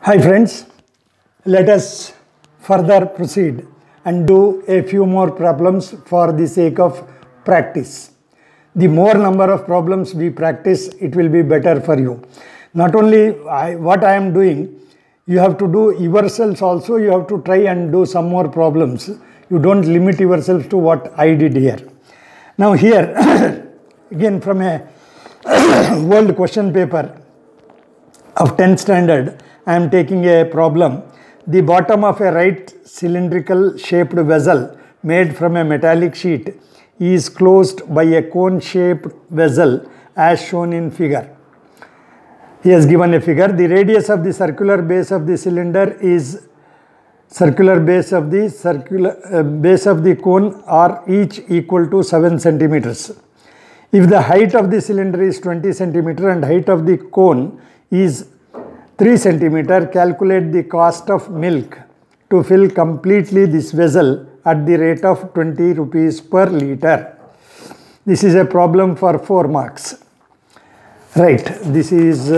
Hi friends, let us further proceed and do a few more problems for the sake of practice. The more number of problems we practice, it will be better for you. Not only what I am doing, you have to do yourselves also, you have to try and do some more problems. You don't limit yourselves to what I did here. Now here, again from a world question paper of 10th standard, I am taking a problem. The bottom of a right cylindrical shaped vessel made from a metallic sheet is closed by a cone shaped vessel as shown in figure. He has given a figure. The radius of the circular base of the cylinder is circular base of the cone are each equal to 7 centimeters. If the height of the cylinder is 20 centimeter and height of the cone is 3 centimeter, calculate the cost of milk to fill completely this vessel at the rate of 20 rupees per liter. This is a problem for 4 marks. Right, this is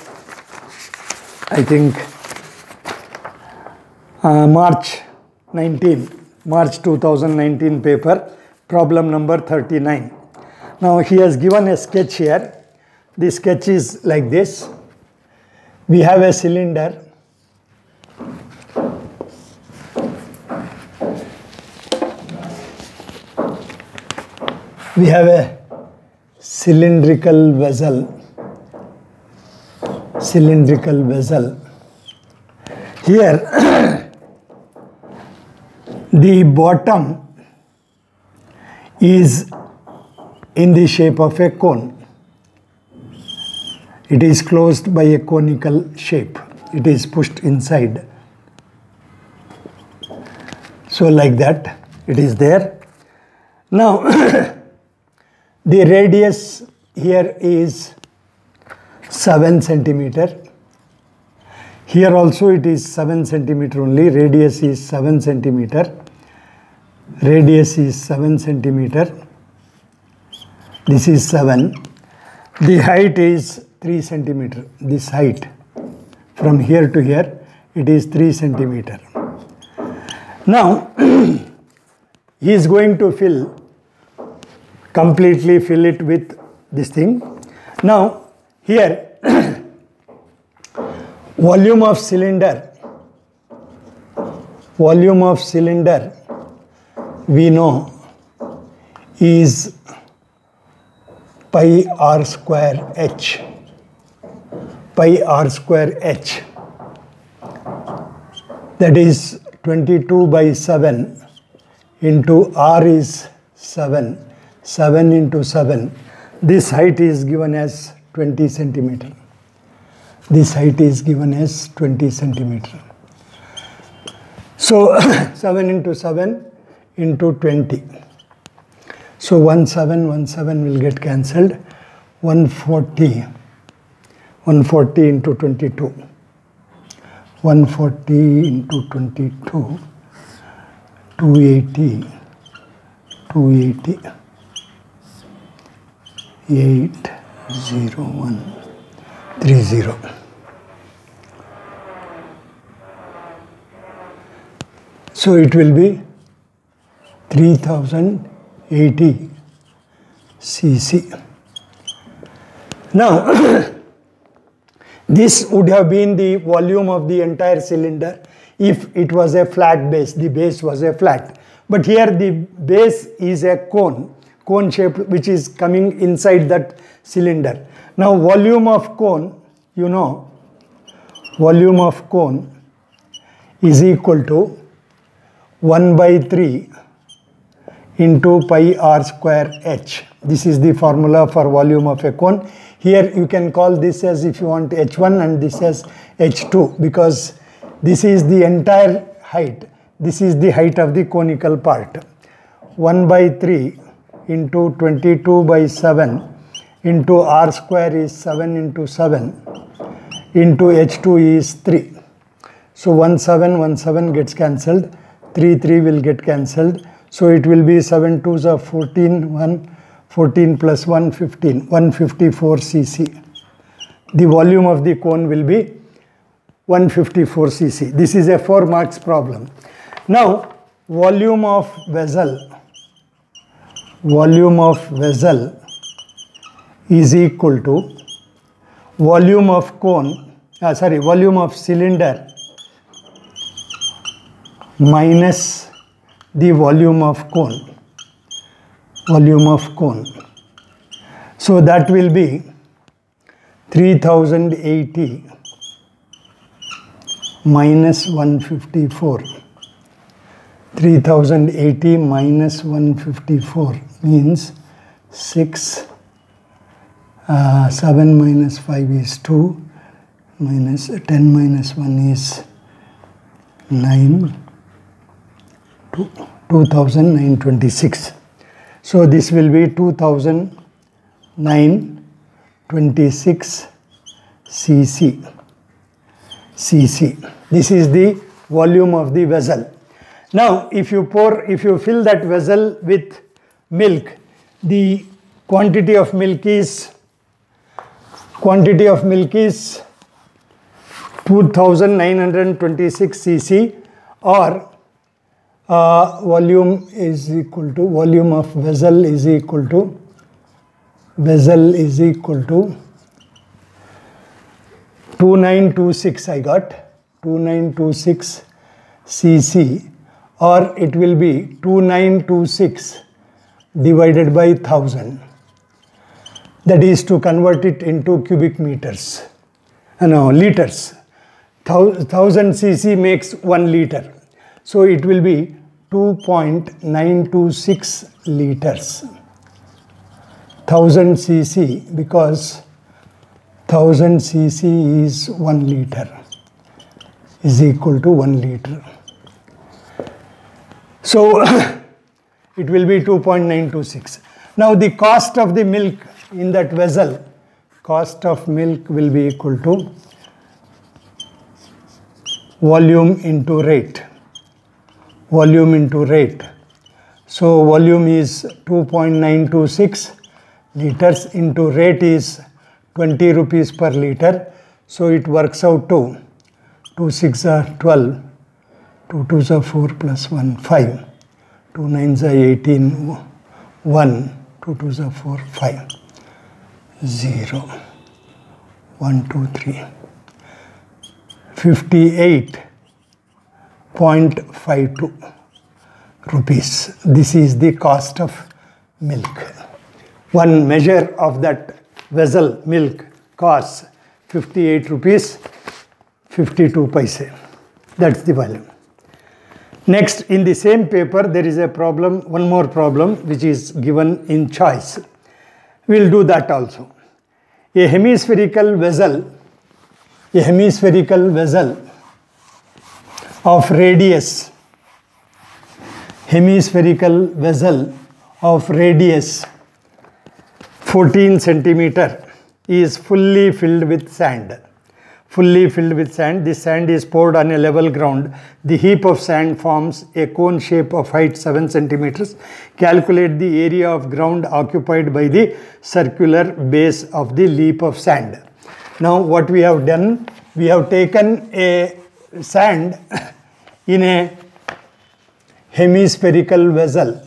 I think March 2019 paper, problem number 39. Now he has given a sketch here. The sketch is like this. We have a cylinder. We have a cylindrical vessel. Here, the bottom is in the shape of a cone. It is closed by a conical shape. It is pushed inside. So like that, it is there. Now, the radius here is 7 centimeter. Here also it is 7 centimeter only. Radius is 7 centimeter. Radius is 7 centimeter. This is 7. The height is 3 centimeter. This height from here to here, it is 3 centimeter. Now, he is going to completely fill it with this thing. Now, here, volume of cylinder, we know is pi r square h. Pi r square h. That is 22 by 7 into r is 7. 7 into 7. This height is given as 20 centimeter. This height is given as 20 centimeter. So 7 into 7 into 20. So 1717 will get cancelled. 140 into 22. 140 into 22. 280. 80130. So it will be 3080 cc. Now, this would have been the volume of the entire cylinder if it was a flat base. The base was a flat. But here the base is a cone shape which is coming inside that cylinder. Now volume of cone, you know, volume of cone is equal to 1 by 3 into pi r square h. This is the formula for volume of a cone. Here you can call this as, if you want, h1 and this as h2, because this is the entire height. This is the height of the conical part. 1 by 3 into 22 by 7 into r square is 7 into 7 into h2 is 3. So 1717 gets cancelled. 3 will get cancelled. So it will be 7 2s are 14, 14 plus 1, 15, 154 cc. The volume of the cone will be 154 cc. This is a 4 marks problem. Now, volume of vessel is equal to volume of volume of cylinder minus the volume of cone. So that will be 3080 minus 154. 3080 minus 154 means 6. 7 minus 5 is 2, minus 10 minus 1 is 9, 2926. So this will be 2926 cc. This is the volume of the vessel. Now, if you fill that vessel with milk, the quantity of milk is 2926 cc, or volume of vessel is equal to 2926. I got 2926 cc, or it will be 2926 divided by 1000. That is to convert it into cubic meters. Liters. 1000 cc makes 1 liter. So it will be 2.926 liters. 1000 cc, because 1000 cc is 1 liter, is equal to 1 liter. So it will be 2.926. Now the cost of the milk in that vessel, cost of milk will be equal to volume into rate. So volume is 2.926 liters into rate is 20 rupees per liter. So it works out to 2 6 are 12, 2 2s are 4 plus 1, 5, 2 9s are 18, 1, 2 2s are 4, 5, 0, 1 2 3, 58.52 rupees. This is the cost of milk. One measure of that vessel milk costs 58 rupees 52 paise. That's the value. Next, in the same paper, there is a problem, one more problem, which is given in choice. We'll do that also. A hemispherical vessel of radius 14 centimeter is fully filled with sand. This sand is poured on a level ground. The heap of sand forms a cone shape of height 7 centimeters. Calculate the area of ground occupied by the circular base of the leap of sand. Now what we have done, we have taken a sand in a hemispherical vessel.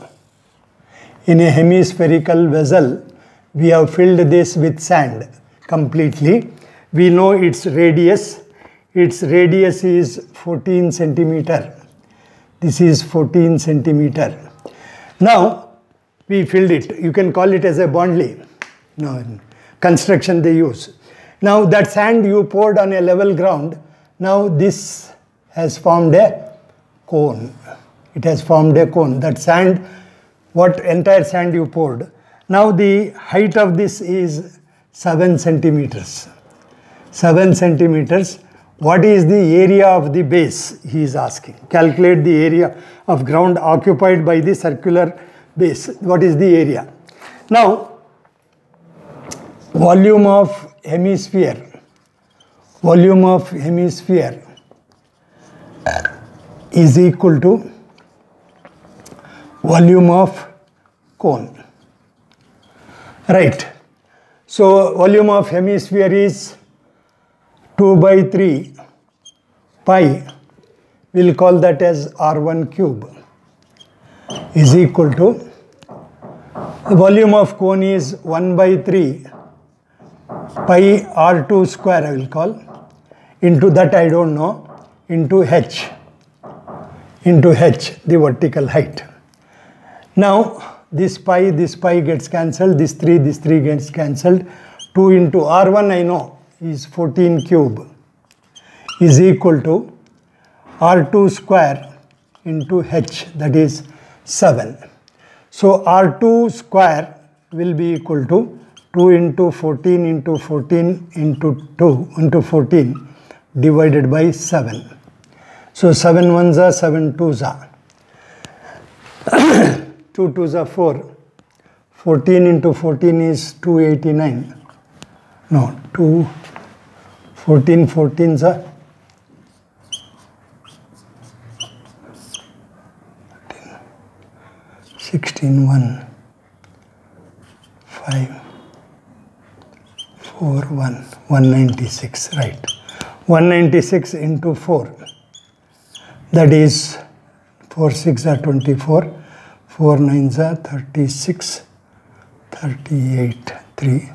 We have filled this with sand completely. We know its radius. Its radius is 14 centimeter. This is 14 centimeter. Now, we filled it. You can call it as a Bondley. No, in construction they use. Now, that sand you poured on a level ground. Now, this has formed a cone. It has formed a cone. That sand, what entire sand you poured. Now, the height of this is 7 centimeters. 7 centimeters. What is the area of the base? He is asking. Calculate the area of ground occupied by the circular base. What is the area? Now, volume of hemisphere is equal to volume of cone. Right. So, volume of hemisphere is 2 by 3 pi, we'll call that as R1 cube, is equal to, the volume of cone is 1 by 3 pi R2 square, I will call, into that I don't know, into h, the vertical height. Now this pi gets cancelled, this 3 gets cancelled. 2 into R1 I know is 14 cube is equal to R2 square into h, that is 7. So R2 square will be equal to 2 into 14 into 14 into 2 into 14 divided by 7. So 7 ones are 7 twos are 2 twos are 4. 14 into 14 is 289. No, 14 14s are 16 1 5 4 1 196, right. 196 into 4, that is 4 6 are 24, 4 9s are 36, 38 3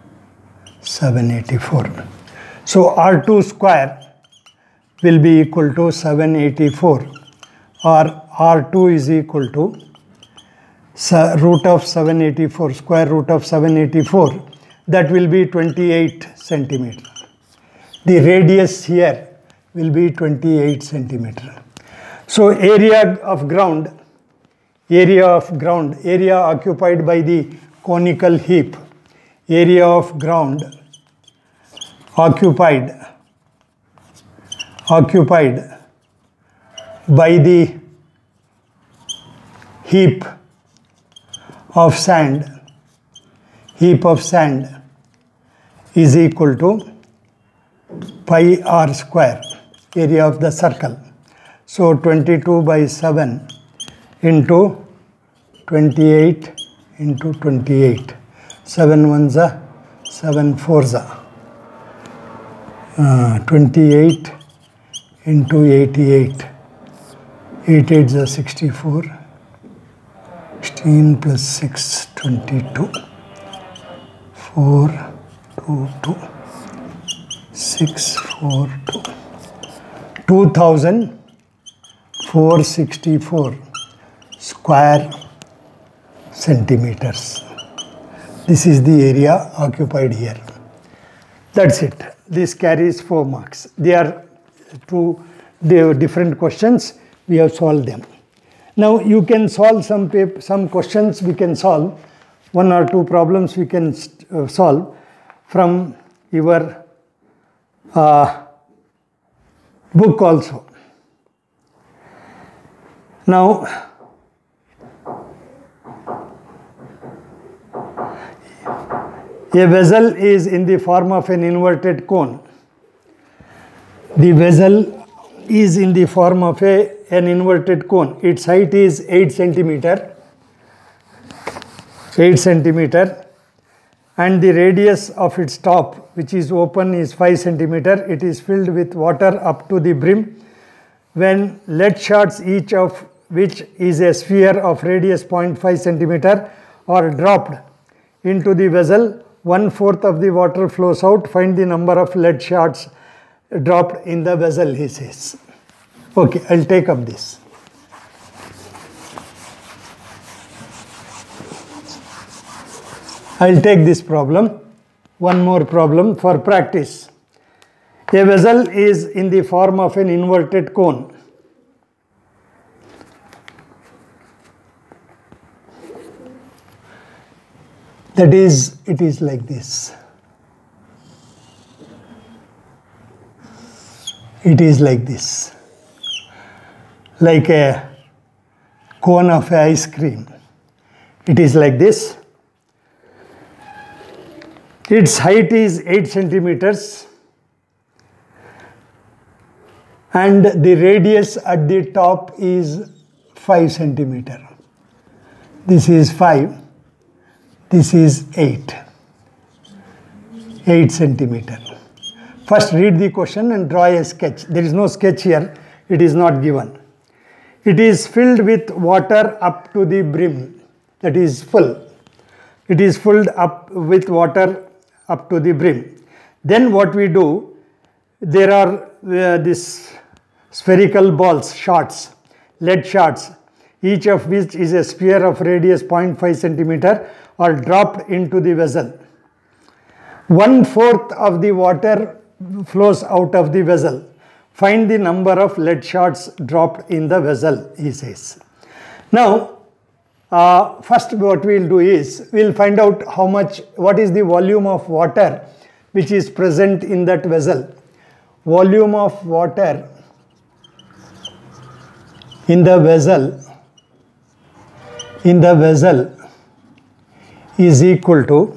784. So R2 square will be equal to 784, or R2 is equal to root of 784, square root of 784, that will be 28 centimeter. The radius here will be 28 centimeter. So area occupied by the conical heap, area of ground occupied by the heap of sand is equal to pi r square, area of the circle. So 22 by 7 into 28 into 28. 7 ones are 7 fours are 28 into 88. 8 8s are 64. 16 plus 6 22. 4 2 2 6 4 2. 2464 square centimeters. This is the area occupied here. That's it. This carries 4 marks. They are different questions. We have solved them. Now you can solve some questions. We can solve 1 or 2 problems. We can solve from your book also. Now a vessel is in the form of an inverted cone. The vessel is in the form of an inverted cone. Its height is 8 centimeter, and the radius of its top, which is open, is 5 centimeter. It is filled with water up to the brim. When lead shards, each of which is a sphere of radius 0.5 centimeter, are dropped into the vessel, 1/4 of the water flows out. Find the number of lead shards dropped in the vessel, he says. Okay, I'll take up this. I'll take this problem. One more problem for practice. A vessel is in the form of an inverted cone. That is, it is like this. It is like this. Like a cone of ice cream. It is like this. Its height is 8 centimeters. And the radius at the top is 5 centimeter. This is 5. This is 8 centimeter. First read the question and draw a sketch. There is no sketch here, it is not given. It is filled with water up to the brim, that is full. It is filled up with water up to the brim. Then what we do, there are these spherical balls, shards, lead shards, each of which is a sphere of radius 0.5 centimeter, are dropped into the vessel. 1/4 of the water flows out of the vessel. Find the number of lead shards dropped in the vessel, he says. Now, first what we will do is, we will find out what is the volume of water which is present in that vessel. Volume of water in the vessel is equal to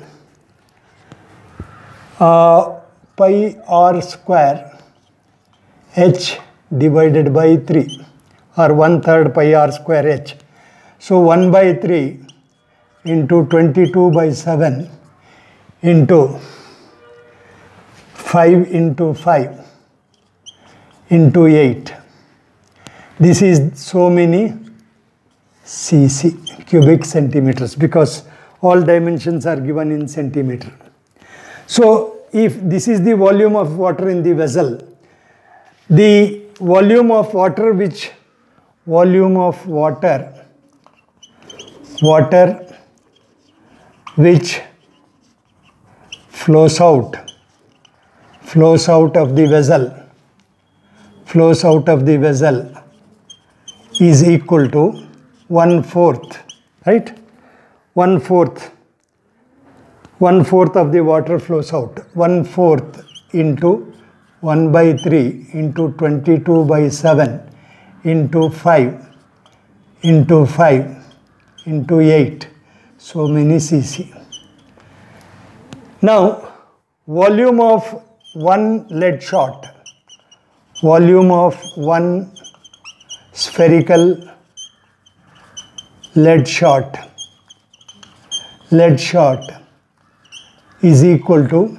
pi r square h divided by 3, or 1/3 pi r square h. So 1/3 into 22/7 into 5 into 5 into 8. This is so many cc, cubic centimeters, because all dimensions are given in centimeter. So if this is the volume of water in the vessel, the volume of water which flows out of the vessel is equal to 1/4, right? 1/4 of the water flows out. 1/4 into 1/3 into 22/7 into 5 into 5 into 8. So many cc. Now, volume of one lead shot, volume of one spherical lead shot is equal to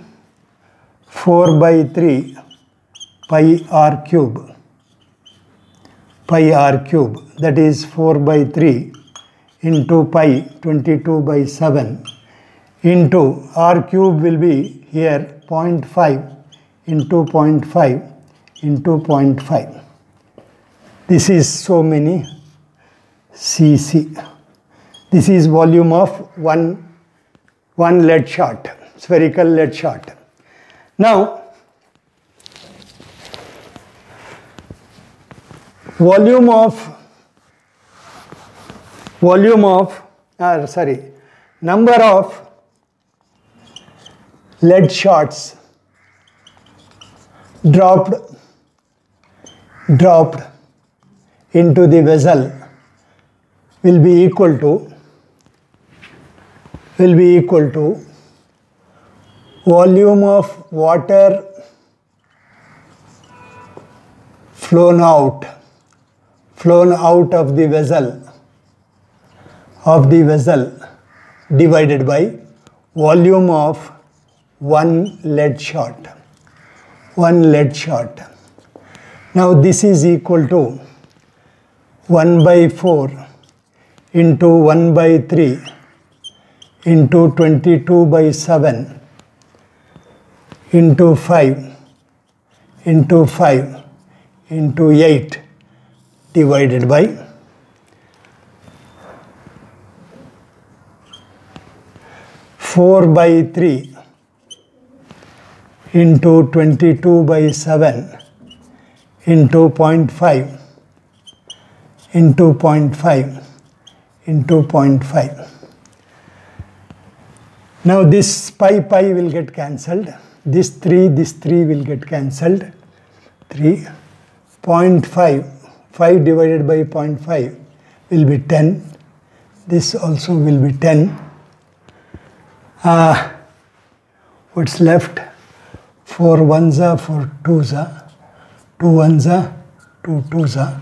4/3 pi r cube, that is 4/3 into pi 22/7 into r cube will be here 0.5 into 0.5 into 0.5. This is so many cc. This is volume of one lead shot, spherical lead shot. Now, number of lead shots dropped into the vessel will be equal to volume of water flown out of the vessel divided by volume of one lead shot. Now this is equal to 1/4 into 1/3 into 22/7 into 5 into 5 into 8 divided by 4/3 into 22/7 into 0.5 into 0.5 into 0.5. Now this pi will get cancelled. This 3 will get cancelled. 3, 0.5, 5 divided by 0.5 will be 10. This also will be 10. What's left? 4 1s are 4 2s are 2 1s are 2 2s are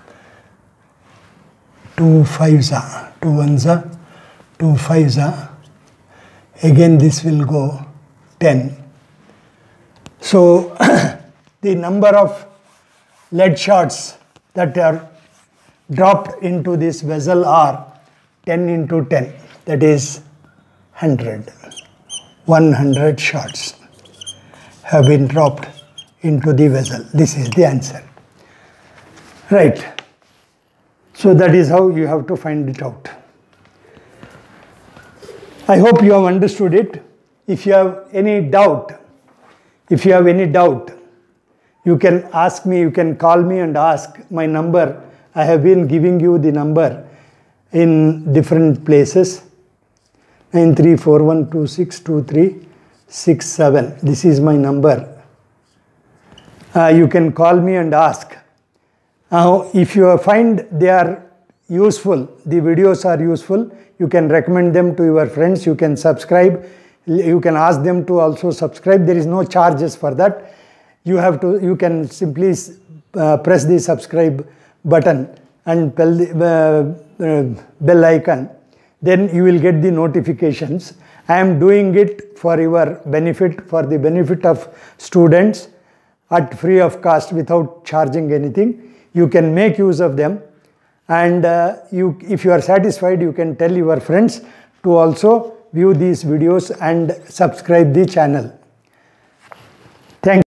2 5s are 2 1s are 2 5s are. Again this will go 10. So the number of lead shots that are dropped into this vessel are 10 into 10, that is 100. 100 shots have been dropped into the vessel. This is the answer. Right. So that is how you have to find it out. I hope you have understood it. If you have any doubt, you can ask me, you can call me and ask. My number, I have been giving you the number in different places. 9341262367. This is my number. You can call me and ask. If you find they are useful, the videos are useful, you can recommend them to your friends, you can subscribe, you can ask them to also subscribe. There is no charges for that. You can simply press the subscribe button and bell icon. Then you will get the notifications. I am doing it for your benefit, for the benefit of students at free of cost without charging anything. You can make use of them, and if you are satisfied, you can tell your friends to also view these videos and subscribe the channel. Thank you.